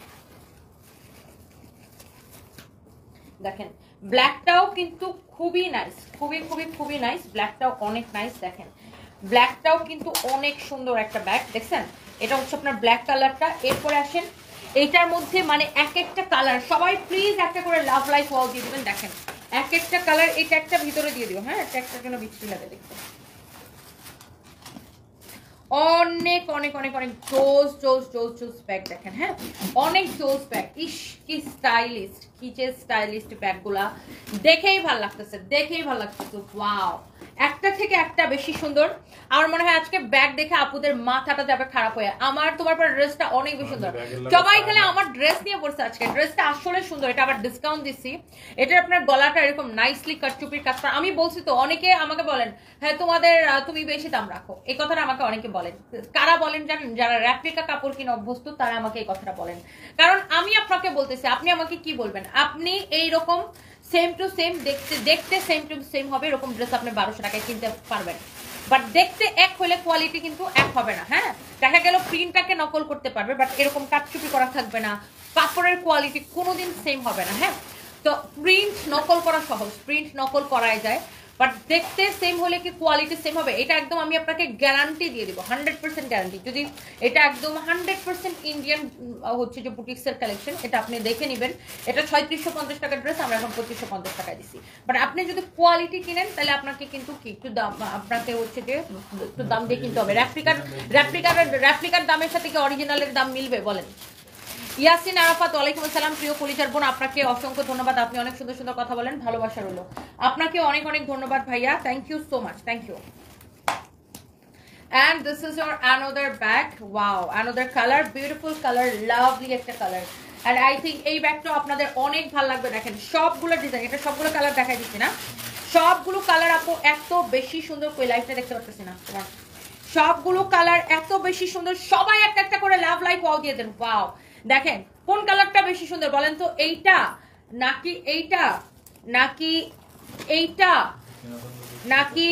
দেখেন ব্ল্যাকটাও কিন্তু খুবই নাইস, খুবই খুবই খুবই নাইস। ব্ল্যাকটাও অনেক নাইস। দেখেন ব্ল্যাকটাও কিন্তু অনেক সুন্দর একটা ব্যাগ। দেখছেন এটা হচ্ছে আপনার ব্ল্যাক কালারটা। এরপরে আসেন এইটার মধ্যে মানে এক একটা কালার, সবাই প্লিজ একটা করে লাভ লাইক ওয়াও দিয়ে দিবেন। দেখেন এক একটা কালার, এই ট্যাগটা ভিতরে দিয়ে দিও। হ্যাঁ, ট্যাগটার জন্য বিচ্ছিরি লাগে দেখতে। অনেক অনেক অনেক অনেক জোস জোস জোস জোস ব্যাগ। দেখেন হ্যাঁ, অনেক জোস ব্যাগ। ইস কি স্টাইলিস্ট, কি যে স্টাইলিস্ট ব্যাগগুলা, দেখেই ভালো লাগতেছে, দেখেই ভালো লাগতেছে। ওয়াও, একটা থেকে একটা বেশি সুন্দর। আমার মনে হয় আজকে ব্যাগ দেখে আপুদের মাথাটা যাবে খারাপ হয়ে। আমার তোমার পর ড্রেসটা অনেক বেশি সুন্দর, সবাই খালি আমার ড্রেস নিয়ে পড়ছে আজকে। ড্রেসটা আসলে সুন্দর, এটা আবার ডিসকাউন্ট দিচ্ছি। এটা আপনার গলাটা এরকম নাইসলি কাটচুপির কাজ করা। আমি বলছি তো, অনেকে আমাকে বলেন হ্যাঁ তোমাদের তুমি বেশি দাম রাখো, এই কথাটা আমাকে অনেকে বলেন। কারা বলেন জানেন? যারা র্যাপ্লিকা কাপড় কিনে অভ্যস্ত তারা আমাকে এই কথাটা বলেন। কারণ আমি আপনাকে বলতেছি, আপনি আমাকে কি বলবেন? আপনি এইরকম সেম টু সেম দেখতে দেখতে সেম টু সেম হবে, এরকম ড্রেস আপনি বারোশো টাকায় কিনতে পারবেন, বাট দেখতে এক হলে কোয়ালিটি কিন্তু এক হবে না। হ্যাঁ, দেখা গেল প্রিন্টটাকে নকল করতে পারবে, বাট এরকম কাটচুপি করা থাকবে না, কাপড়ের কোয়ালিটি কোনোদিন সেম হবে না। হ্যাঁ, তো প্রিন্ট নকল করা সহজ, প্রিন্ট নকল করাই যায়, বাট দেখতে সেম হলে কি কোয়ালিটি সেম হবে? এটা একদম আমি আপনাকে গ্যারান্টি দিয়ে দিব, হান্ড্রেড পার্সেন্ট গ্যারান্টি। যদি এটা একদম হান্ড্রেড পার্সেন্ট ইন্ডিয়ান হচ্ছে যে বুটিক্সের কালেকশন, এটা আপনি দেখে নেবেন। এটা ছয়ত্রিশশো পঞ্চাশ টাকার ড্রেস আমরা এখন পঁচিশশো পঞ্চাশ টাকায় দিচ্ছি, বাট আপনি যদি কোয়ালিটি কিনেন তাহলে আপনাকে কিন্তু কি একটু দাম, আপনাকে হচ্ছে যে একটু দাম দিয়ে কিনতে হবে। র্যাপ্লিকার র্যাপ্লিকার র্যাপ্লিকার দামের সাথে কি অরিজিনালের দাম মিলবে বলেন? ইয়াসিন আরাফাত, ওয়ালাইকুম আসসালাম। প্রিয় কলিজার বোন, আপনাকে অসংখ্য ধন্যবাদ। আপনি অনেক সুন্দর সুন্দর কথা বলেন, ভালোবাসা রইল। আপনাকে অনেক অনেক ধন্যবাদ ভাইয়া, thank you so much, thank you. And this is your another bag. Wow, another color, beautiful color, lovely একটা কালার। And I think এই ব্যাগটা আপনাদের অনেক ভালো লাগবে। দেখেন সবগুলো ডিজাইন, এটা সবগুলো কালার দেখাই দিচ্ছি না, সবগুলো কালার আপু এত বেশি সুন্দর। কই লাইটটা দেখতে পাচ্ছি না তোমার, সবগুলো কালার এত বেশি সুন্দর। সবাই একটা একটা করে লাভ লাইক ওয়াও দিয়ে দেন। ওয়াও, দেখেন কোন কালারটা বেশি সুন্দর বলেন তো? এইটা নাকি এইটা নাকি এইটা নাকি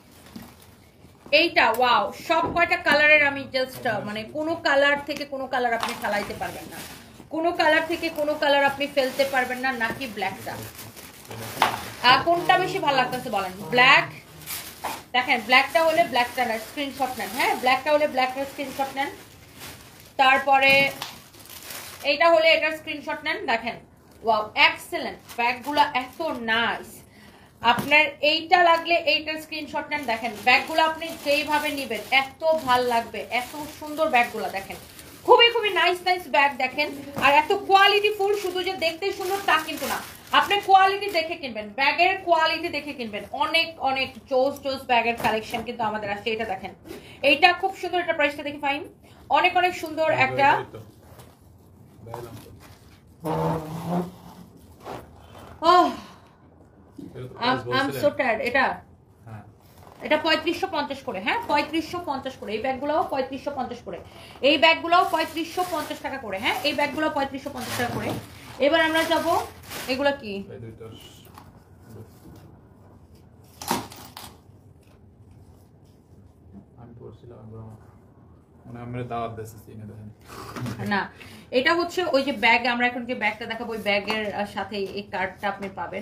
এইটা? ওয়াও, সব কয়টা কালারের আমি জাস্ট মানে কোনো কালার থেকে কোনো কালার আপনি ফেলাইতে পারবেন না, কোনো কালার থেকে কোনো কালার আপনি ফেলতে পারবেন না। নাকি ব্ল্যাকটা, কোনটা বেশি ভালো লাগতেছে বলেন? ব্ল্যাক। দেখেন ব্ল্যাকটা হলে ব্ল্যাকটা না স্ক্রিনশট নেন। হ্যাঁ, ব্ল্যাকটা হলে ব্ল্যাকটা স্ক্রিনশট নেন। তারপরে এইটা হলে এটার স্ক্রিনশট নেন, দেখেন ওয়াও এক্সেলেন্ট, ব্যাগগুলো এত নাইস। আপনার এইটা লাগলে এইটার স্ক্রিনশট নেন, দেখেন ব্যাগগুলো আপনি যেইভাবে নেবেন এত ভাল লাগবে, এত সুন্দর ব্যাগগুলো দেখেন, খুবই খুবই নাইস নাইস ব্যাগ দেখেন। আর এত কোয়ালিটি ফুল, শুধু যে দেখতে সুন্দর তা কিন্তু না, আপনি কোয়ালিটি দেখে কিনবেন, ব্যাগের কোয়ালিটি দেখে কিনবেন। অনেক অনেক জোস জোস ব্যাগের কালেকশন কিন্তু আমাদের আসছে। এটা দেখেন, এইটা খুব সুন্দর, এটা প্রাইসটা দেখি ফাইন, অনেক অনেক সুন্দর একটা। Oh um so tired. এটা এটা পঁয়ত্রিশশো পঞ্চাশ করে, হ্যাঁ পঁয়ত্রিশশো পঞ্চাশ করে। এই ব্যাগগুলোও পঁয়ত্রিশশো পঞ্চাশ করে, এই ব্যাগগুলোও পঁয়ত্রিশশো পঞ্চাশ টাকা করে, হ্যাঁ এই ব্যাগগুলো পঁয়ত্রিশশো পঞ্চাশ টাকা করে। এবার আমরা যাবো, এগুলো কি না, এটা হচ্ছে ওই যে ব্যাগ, আমরা এখন যে ব্যাগটা দেখাবো ওই ব্যাগের সাথে এই কার্ডটা আপনি পাবেন।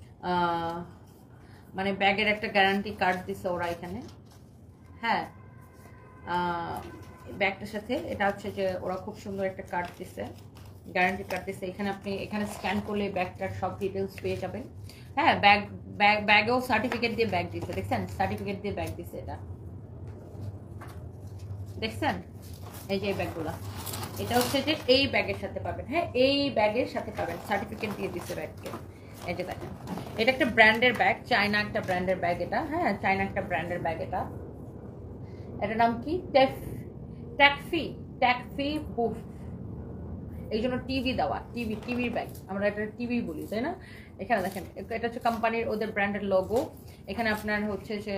মানে ব্যাগের একটা গ্যারান্টি কার্ড দিছে ওরা এখানে, হ্যাঁ ব্যাগটার সাথে এটা হচ্ছে যে ওরা খুব সুন্দর একটা কার্ড দিছে, গ্যারান্টি কার্ড দিছে। এখানে আপনি এখানে স্ক্যান করলে ব্যাগটার সব ডিটেলস পেয়ে যাবেন। হ্যাঁ ব্যাগ ব্যাগ ব্যাগেও সার্টিফিকেট দিয়ে ব্যাগ দিছে, দেখছেন সার্টিফিকেট দিয়ে ব্যাগ দিছে, এটা দেখছেন এই যে এই ব্যাগগুলো, এটা হচ্ছে যে এই ব্যাগের সাথে পাবেন, হ্যাঁ এই ব্যাগের সাথে পাবেন, সার্টিফিকেট দিয়ে দিছে ব্যাগকে। এই যে দেখেন এটা একটা ব্র্যান্ডের ব্যাগ, চায়না একটা ব্র্যান্ডের ব্যাগ এটা, হ্যাঁ চায়না একটা ব্র্যান্ডের ব্যাগ এটা। এটার নাম কি টেফ ট্যাকফি ট্যাকফি বুফ, এই জন্য টিভি দেওয়া, টিভি টিভির ব্যাগ, আমরা এটা টিভি বলি তাই না। এখানে দেখেন এটা হচ্ছে কোম্পানির ওদের ব্র্যান্ডের লোগো, এখানে আপনার হচ্ছে যে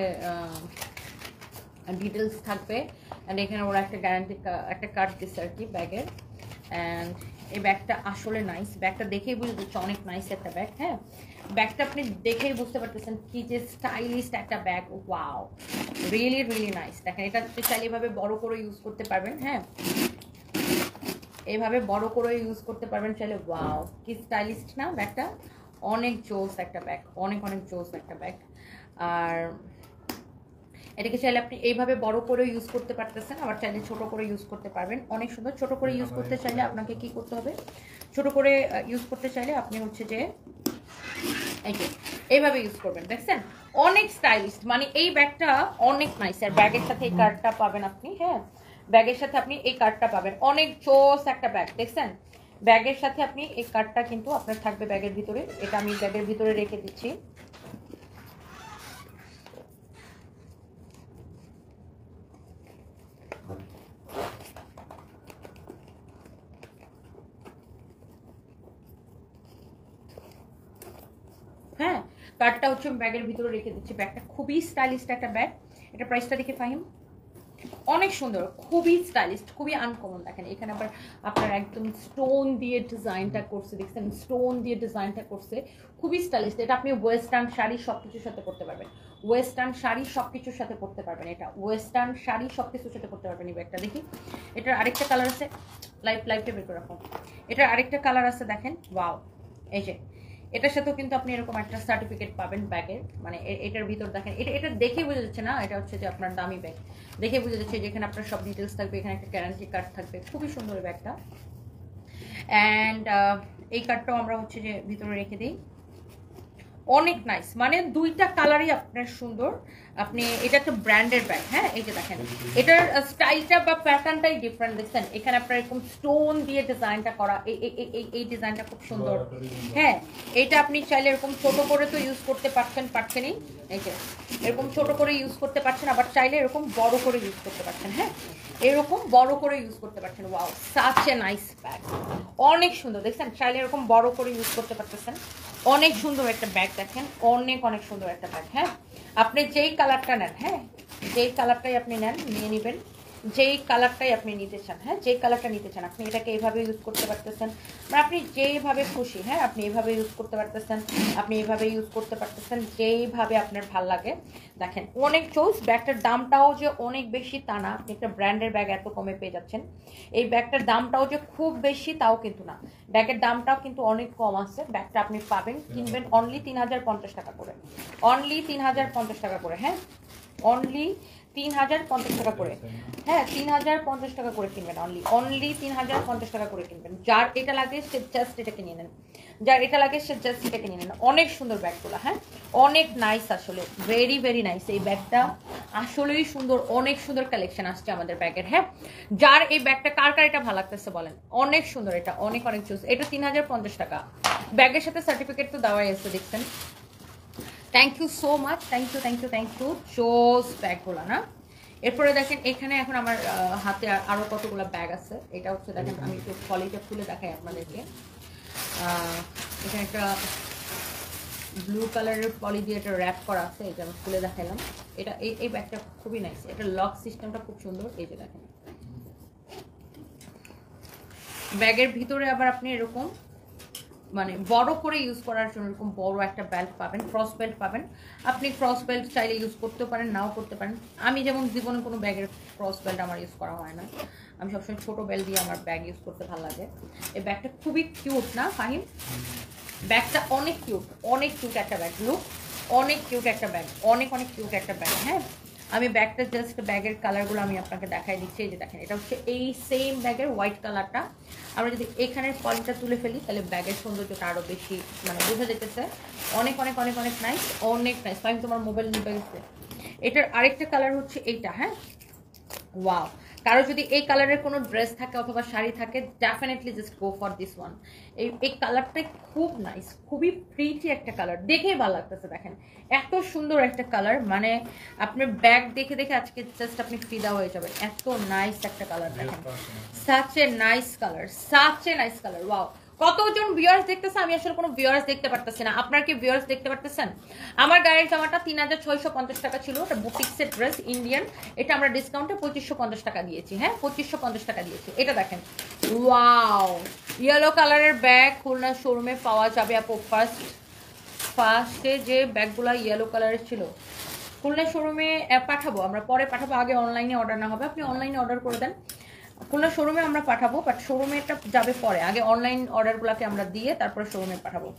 ডিটেলস থাকবে। অ্যান্ড এখানে ওরা একটা গ্যারান্টি একটা কার্ড দিচ্ছে আর কি ব্যাগের। অ্যান্ড এই ব্যাগটা আসলে নাইস, ব্যাগটা দেখেই বুঝতে পারছি অনেক নাইস একটা ব্যাগ। হ্যাঁ ব্যাগটা আপনি দেখেই বুঝতে পারতেছেন কি যে স্টাইলিশ একটা bag, wow really really nice. দেখেন এটা আপনি চাইলে এভাবে বড় করে ইউজ করতে পারবেন, হ্যাঁ এইভাবে বড় করে ইউজ করতে পারবেন চাইলে। ওয়াও কি স্টাইলিশ না ব্যাগটা, অনেক জোস একটা ব্যাগ, অনেক অনেক জোস একটা ব্যাগ। আর এটাকে চাইলে আপনি এইভাবে বড় করে ইউজ করতে পারতেছেন, আবার চাইলে ছোট করে ইউজ করতে পারবেন, অনেক সুন্দর। ছোট করে ইউজ করতে চাইলে আপনাকে কি করতে হবে, ছোট করে ইউজ করতে চাইলে আপনি হচ্ছে যে এই যে এইভাবে ইউজ করবেন, দেখছেন অনেক স্টাইলিশ। মানে এই ব্যাগটা অনেক নাইস। আর ব্যাগের সাথে এই কার্ডটা পাবেন আপনি, হ্যাঁ ব্যাগের সাথে আপনি এই কার্ডটা পাবেন, অনেক জোস একটা ব্যাগ দেখছেন। ব্যাগের সাথে আপনি এই কার্ডটা কিন্তু আপনার থাকবে ব্যাগের ভিতরে, এটা আমি ব্যাগের ভিতরে রেখে দিচ্ছি। হ্যাঁ কার্ডটা হচ্ছে আমি ব্যাগের ভিতরে রেখে দিচ্ছি। ব্যাগটা খুবই স্টাইলিশ একটা ব্যাগ, এটা প্রাইসটা দেখে ফাহিম, অনেক সুন্দর, খুবই স্টাইলিশ, খুবই আনকমন। দেখেন এখানে আবার আপনার একদম স্টোন দিয়ে ডিজাইনটা করছে, দেখছেন স্টোন দিয়ে ডিজাইনটা করছে, খুবই স্টাইলিশ। এটা আপনি ওয়েস্টার্ন শাড়ি সব কিছুর সাথে পরতে পারবেন, ওয়েস্টার্ন শাড়ি সব কিছুর সাথে পরতে পারবেন, এটা ওয়েস্টার্ন শাড়ি সব কিছুর সাথে পরতে পারবেন এই ব্যাগটা। দেখি এটার আরেকটা কালার আছে, লাইভ লাইভটা বের করে রাখো, এটার আরেকটা কালার আছে দেখেন, ওয়াও এই যে এটার সাথেও কিন্তু আপনি এরকম একটা সার্টিফিকেট পাবেন ব্যাগের। মানে এটার ভিতর দেখেন, এটা এটা দেখে বোঝা যাচ্ছে না এটা হচ্ছে যে আপনার দামি ব্যাগ, দেখে বোঝা যাচ্ছে যেখানে আপনার সব ডিটেলস থাকবে, এখানে একটা গ্যারান্টি কার্ড থাকবে, খুবই সুন্দর ব্যাগটা। অ্যান্ড এই কার্ডটাও আমরা হচ্ছে যে ভিতরে রেখে দিই, অনেক নাইস। মানে দুইটা কালারই আপনার সুন্দর। আপনি এটা একটা ব্র্যান্ডের ব্যাগ, হ্যাঁ এই যে দেখেন এটার স্টাইলটা বা প্যাটার্নটাই ডিফারেন্ট, দেখছেন এখানে আপনার এরকম স্টোন দিয়ে ডিজাইনটা করা, এই এই এই ডিজাইনটা খুব সুন্দর। হ্যাঁ এটা আপনি চাইলে এরকম ছোট করে তো ইউজ করতে পারছেন, পারছেনই এই যে এরকম ছোট করে ইউজ করতে পারছেন, আবার চাইলে এরকম বড় করে ইউজ করতে পারছেন, হ্যাঁ এরকম বড় করে ইউজ করতে পারছেন। Wow such a nice bag, অনেক সুন্দর, দেখছেন চাইলে এরকম বড় করে ইউজ করতে পারতেছেন, অনেক সুন্দর একটা ব্যাগ দেখেন, অনেক অনেক সুন্দর একটা ব্যাগ। হ্যাঁ আপনি যেই কালারটা নেন, হ্যাঁ যেই কালারটাই আপনি নেন নিয়ে নেবেন, যেই কালারটাই আপনি নিতে চান, হ্যাঁ যেই কালারটা নিতে চান আপনি এটাকে এইভাবে ইউজ করতে পারতেছেন, মানে আপনি যেইভাবে খুশি, হ্যাঁ আপনি এইভাবে ইউজ করতে পারতেছেন, আপনি এইভাবে ইউজ করতে পারতেছেন যেইভাবে আপনার ভাল লাগে। দেখেন অনেক চোস, ব্যাগটার দামটাও যে অনেক বেশি তা না, আপনি একটা ব্র্যান্ডের ব্যাগ এত কমে পেয়ে যাচ্ছেন। এই ব্যাগটার দামটাও যে খুব বেশি তাও কিন্তু না, ব্যাগের দামটাও কিন্তু অনেক কম আছে। ব্যাগটা আপনি পাবেন, কিনবেন অনলি তিন হাজার পঞ্চাশ টাকা করে, অনলি তিন হাজার পঞ্চাশ টাকা করে, হ্যাঁ অনলি তিন হাজার পঞ্চাশ টাকা করে, হ্যাঁ তিন হাজার পঞ্চাশ টাকা করে কিনবেন, অনলি অনলি তিন হাজার পঞ্চাশ টাকা করে কিনবেন। যার এটা লাগে সে জাস্ট এটাকে নিয়ে নেন, যার এটা লাগে সে জাস্ট এটাকে নিয়ে নেন। অনেক সুন্দর ব্যাগগুলো, হ্যাঁ অনেক নাইস, আসলে ভেরি ভেরি নাইস। এই ব্যাগটা আসলেই সুন্দর, অনেক সুন্দর কালেকশন আসছে আমাদের ব্যাগের। হ্যাঁ যার এই ব্যাগটা কার কার এটা ভালো লাগতেছে বলেন, অনেক সুন্দর, এটা অনেক অনেক চুজ। এটা তিন হাজার পঞ্চাশ টাকা, ব্যাগের সাথে সার্টিফিকেট তো দেওয়াই আছে, দেখছেন। Thank you so much, thank you thank you thank you. চোজ ব্যাগগুলো না। এরপরে দেখেন এখানে এখন আমার হাতে আরো কতগুলো ব্যাগ আছে। এটা হচ্ছে দেখেন, আমি একটু পলিটা খুলে দেখাই আপনাদেরকে। এখানে একটা ব্লু কালারের পলি দিয়ে একটা র্যাপ করা আছে, এটা আমি খুলে দেখাইলাম। এটা এই এই ব্যাগটা খুবই নাইস, এটা লক সিস্টেমটা খুব সুন্দর। এই যে দেখেন ব্যাগের ভিতরে আবার আপনি এরকম মানে বড় করে ইউজ করার জন্য এরকম বড় একটা বেল্ট পাবেন, ক্রস বেল্ট পাবেন। আপনি ক্রস বেল্ট চাইলে ইউজ করতেও পারেন, নাও করতে পারেন। আমি যেমন জীবনে কোনো ব্যাগের ক্রস বেল্ট আমার ইউজ করা হয় না, আমি সবসময় ছোট বেল্ট দিয়ে আমার ব্যাগ ইউজ করতে ভালো লাগে। এই ব্যাগটা খুবই কিউট না ফাহিম? ব্যাগটা অনেক কিউট, অনেক কিউট একটা ব্যাগ, লুক অনেক কিউট একটা ব্যাগ, অনেক অনেক কিউট একটা ব্যাগ। হ্যাঁ আমি ব্যাগটা জাস্ট ব্যাগের কালারগুলো আমি আপনাকে দেখাই দিচ্ছি। এই যে দেখেন এটা হচ্ছে এই সেম ব্যাগের হোয়াইট কালারটা। আমরা যদি এখানের পলিটা তুলে ফেলি তাহলে ব্যাগের সৌন্দর্যটা আরও বেশি মানে বোঝা যেতেছে। অনেক অনেক অনেক অনেক নাইস, অনেক নাইস। আমি তোমার মোবাইল নিয়ে গেছে। এটার আরেকটা কালার হচ্ছে এইটা। হ্যাঁ ওয়াও, কারো যদি এই কালারের কোনো ড্রেস থাকে অথবা শাড়ি থাকে definitely just go for this one. এই এই কালারটা খুব নাইস, খুবই প্রিটি একটা কালার, দেখেই ভালো লাগতেছে। দেখেন এত সুন্দর একটা কালার, মানে আপনার ব্যাগ দেখে দেখে আজকে জাস্ট আপনি ফিদা হয়ে যাবেন। এত নাইস একটা কালার, দেখেন such a nice colour, such a nice colour. Wow, কতজন ভিউয়ার্স দেখতেছে? আমি আসলে কোনো ভিউয়ার্স দেখতে পারতেছি না। আপনার কি ভিউয়ার্স দেখতে পারতেছেন? আমার গায়ের জামাটা তিন হাজার ছয়শো পঞ্চাশ টাকা ছিল, এটা বুটিক্সের ড্রেস ইন্ডিয়ান। এটা আমরা ডিসকাউন্টে পঁচিশশো পঞ্চাশ টাকা দিয়েছি। হ্যাঁ পঁচিশশো পঞ্চাশ টাকা দিয়েছি। এটা দেখেন ওয়াও, ইয়েলো কালারের ব্যাগ খুলনা শোরুমে পাওয়া যাবে আপু। ফার্স্ট ফার্স্টে যে ব্যাগগুলো ইয়েলো কালারের ছিল খুলনা শোরুমে পাঠাবো আমরা, পরে পাঠাবো। আগে অনলাইনে অর্ডার না হবে, আপনি অনলাইনে অর্ডার করে দেন। খুলনা শোরুমে আমরা পাঠাবো, বাট শোরুমে এটা যাবে পরে। আগে অনলাইন অর্ডারগুলোকে আমরা দিয়ে তারপরে শোরুমে পাঠাবো।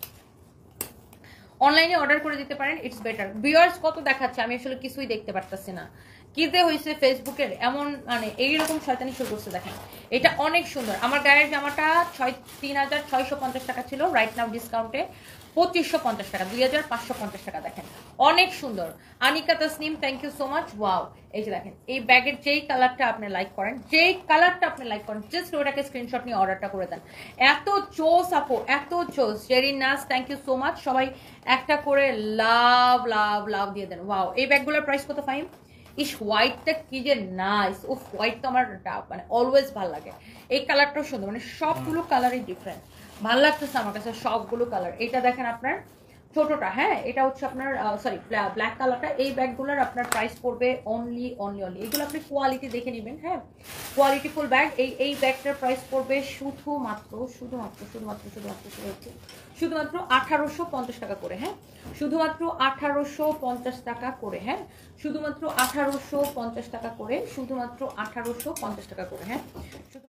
অনলাইনে অর্ডার করে দিতে পারেন, ইটস বেটার। ভিউয়ার্স কত দেখাচ্ছে আমি আসলে কিছুই দেখতে পারতেছি না। কি যে হয়েছে ফেসবুকের এমন, মানে এইরকম শয়তানি শুরু করছে। দেখেন এটা অনেক সুন্দর। আমার গায়ের জামাটা ছয় তিন হাজার ছয়শো পঞ্চাশ টাকা ছিল, রাইট নাও ডিসকাউন্টে পঁচিশশো পঞ্চাশ টাকা, দুই হাজার পাঁচশো পঞ্চাশ টাকা। দেখেন অনেক সুন্দর। Anika Tasnim thank you so much. Wow, এই যে দেখেন এই ব্যাগের যেই কালারটা আপনি লাইক করেন, যেই কালারটা আপনি লাইক করেন জাস্ট ওটাকে স্ক্রিনশট নিয়ে অর্ডারটা করে দেন। এত চোস আপু, এত চোস। জেরি নাস থ্যাংক ইউ সো মাচ। সবাই একটা করে লাভ লাভ লাভ দিয়ে দেন। ওয়াও, এই ব্যাগগুলোর প্রাইস কত ফাইম? ইস হোয়াইটটা কি যে নাইস। ও হোয়াইট তো আমার মানে অলওয়েজ ভালো লাগে। এই কালারটাও সুন্দর, মানে সবগুলো কালারই ডিফারেন্ট, ভালো লাগতেছে আমার কাছে সবগুলো কালার। এটা দেখেন আপনার ছোটটা, হ্যাঁ এটা হচ্ছে আপনার সরি ব্ল্যাক কালারটা। এই ব্যাগগুলোর আপনার প্রাইস পড়বে অনলি অনলি অনলি এগুলো আপনি কোয়ালিটি দেখে নেবেন। হ্যাঁ কোয়ালিটি ফুল ব্যাগ। এই এই ব্যাগটার প্রাইস পড়বে শুধুমাত্র শুধুমাত্র শুধুমাত্র শুধুমাত্র শুধুমাত্র শুধুমাত্র আঠারোশো পঞ্চাশ টাকা করে। হ্যাঁ শুধুমাত্র আঠারোশো পঞ্চাশ টাকা করে। হ্যাঁ শুধুমাত্র আঠারোশো পঞ্চাশ টাকা করে, শুধুমাত্র আঠারোশো পঞ্চাশ টাকা করে। হ্যাঁ